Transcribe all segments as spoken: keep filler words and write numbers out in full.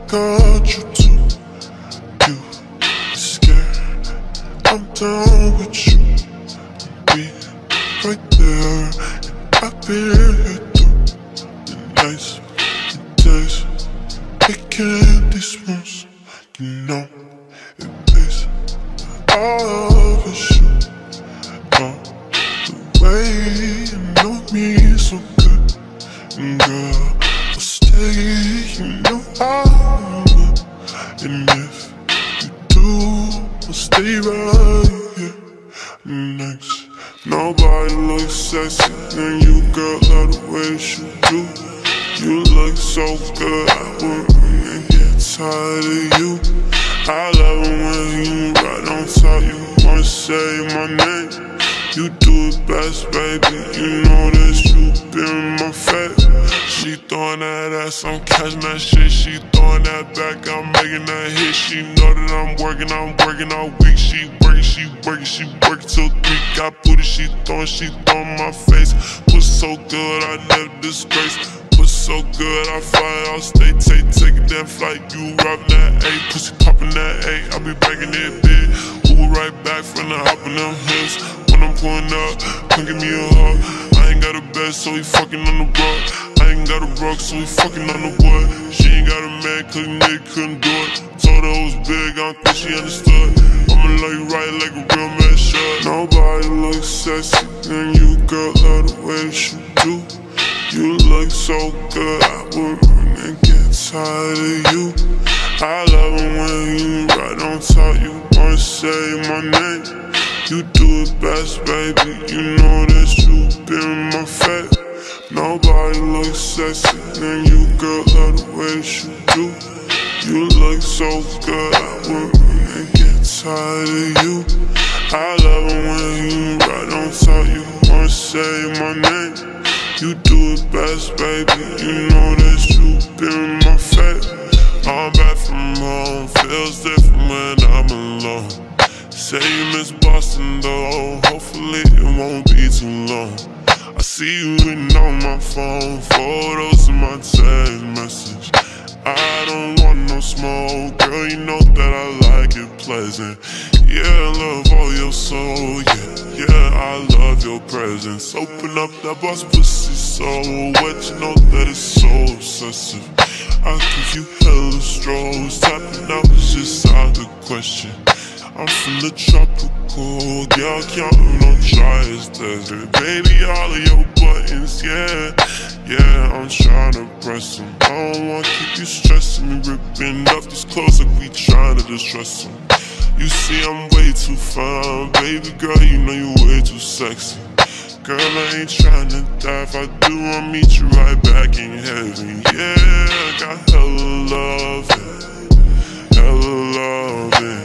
got you too. You scared, I'm down with you. Be right there, I've been here through the nights, the days, making these moves. You know it pays. All of you, oh, the way you know me so good, and girl, I'll stay. You know I will, and if you do, I'll stay right here next. Nobody looks sexy than you, girl. Love the way that you do. You look so good, I wouldn't get tired of you. I love it when you right on top, you wanna say my name. You do it best, baby, you know that you been my fat. She throwing that ass, I'm catching that shit. She throwing that back, I'm making that hit. She know that I'm working, I'm working all week. She working, she working, she working till three. Got booty, she throwing, she throwing my face. Pussy so good, I never disgrace. Pussy so good, I fly, I'll stay, take, taking that flight. You robbing that A, pussy popping that A. I be breaking it big. Uber right back from the hop in them hips. When I'm pulling up, come give me a hug. I ain't got a bed, so he fucking on the rug. I ain't got a rug, so he fucking on the wood. She ain't got a man, cause nigga couldn't do it. Told her it was big, I don't think she understood. I'ma love you right like a real man should. Nobody looks sexy than you, girl. Love the way that you do. You look so good, I wouldn't get tired of you. I love it when you right on top, you wanna say my name. You do it best, baby, you know that you been my fat. Nobody looks sexy than you, girl. Love the way that you do. You look so good, I wouldn't get tired of you. I love it when you right on top, you wanna say my name. You do it best, baby, you know that you been my fat. I'm back from home, feels different when I'm alone. Say you miss Boston though, hopefully it won't be too long. I see you written on my phone, photos in my text message. I don't want no smoke, girl, you know that I like it pleasant. Yeah, I love all your soul, yeah, yeah, I love your presence. Open up that boss pussy so wet, you know that it's so obsessive. I give you hella strolls, tapping out is just out the question. I'm from the tropical, girl, counting on dry as desert. Baby, all of your buttons, yeah, yeah, I'm tryna press them. I don't wanna keep you stressing me, ripping up these clothes like we tryna distress them. You see I'm way too fine, baby girl, you know you way too sexy. Girl, I ain't tryna die, if I do, I'll meet you right back in heaven. Yeah, I got hella loving, hella loving,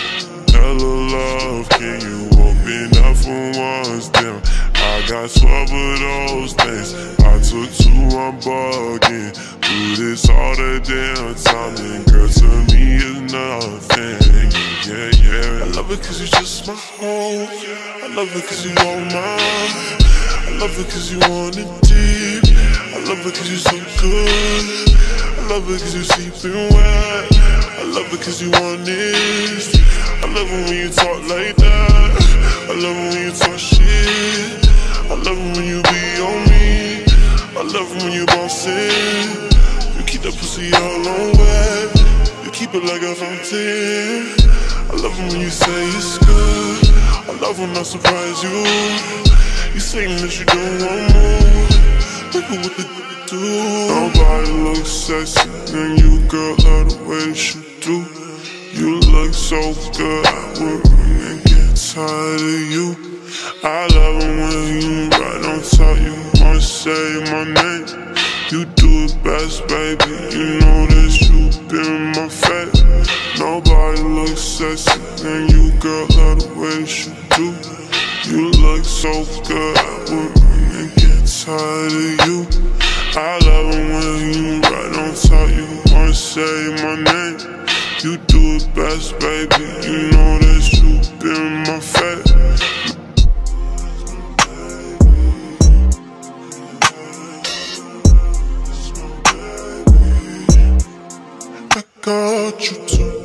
hella love. Can you open up for once, damn? I got twelve of those things, I took two, I'm bugging. Do this all the damn time, and girl, to me is nothing. Yeah, yeah, I love it cause you just my home. I love it cause you all mine. I love it cause you want it deep. I love it cause you so good. I love it cause you sleeping wet. I love it cause you want this. I love it when you talk like that. I love it when you talk shit. I love it when you be on me. I love it when you boss it. You keep that pussy all on wet. You keep it like a fountain. I love it when you say it's good. I love when I surprise you. You saying that you don't want more. Look at what the do. Nobody looks sexy than you, girl. Love the way that you do. You look so good, I wouldn't get tired of you. I love it when you right on top, you wanna say my name. You do it best, baby, you know that you been my fat. Nobody looks sexy than you, girl. Love the way that you do. You look so good, I wouldn't get tired of you. I love it when you right on top, you wanna say my name. You do it best, baby, you know that you been my fat. I got you too.